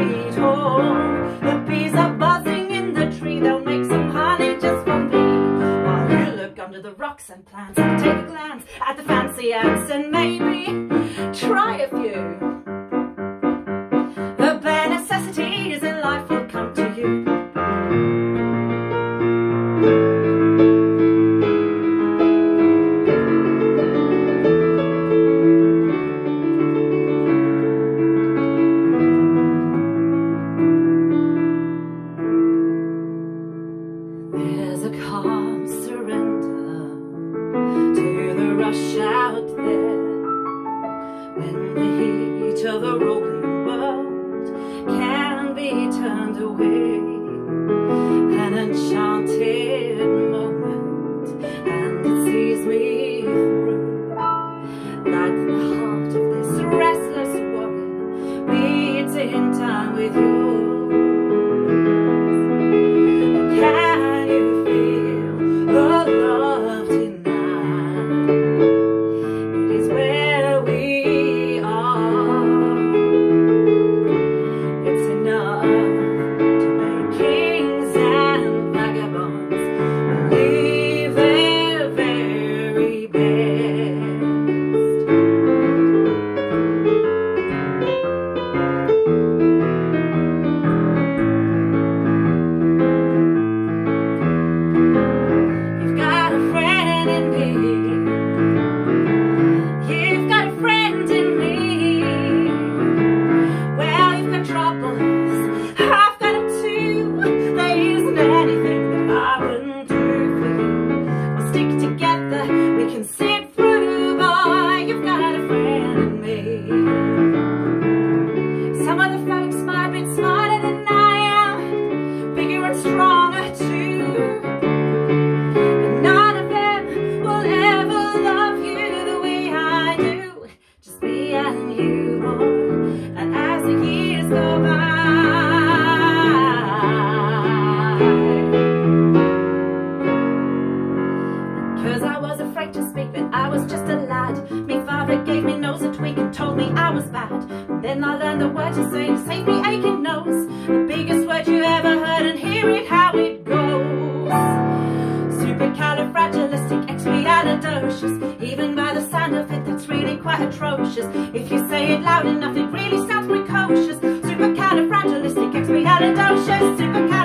sweet home. The bees are buzzing in the tree, they'll make some honey just for me. While you look under the rocks and plants and take a glance at the fancy ants and maybe try a few. The bare necessities in life will come to you. There's a calm surrender to the rush out there, when the heat of the rolling world can be turned away. An enchanted moment, and it sees me through, like the heart of this restless warrior beats in time with yours. Can you feel the love tonight? It is where we are. It's enough to make kings and vagabonds believe their very best. You've got a friend in me. You've got a friend in me. Well, you've got troubles, I've got them too. There isn't anything that I wouldn't do for you. We'll stick together, we can sit through, boy. You've got a friend in me. Some other folks might be smarter than I am, bigger and stronger too, but none of them will ever love you the way I do. Just me and you, boy, and as the years go by, 'cause I was afraid to speak when I was just a lad. Me father gave me nose a tweak and told me I was bad. And then I learned the word to say to save me aching nose. The biggest word you ever heard, and hear it how it goes. Supercalifragilisticexpialidocious. Even by the sound of it, that's really quite atrocious. If you say it loud enough, it really sounds precocious. Supercalifragilisticexpialidocious.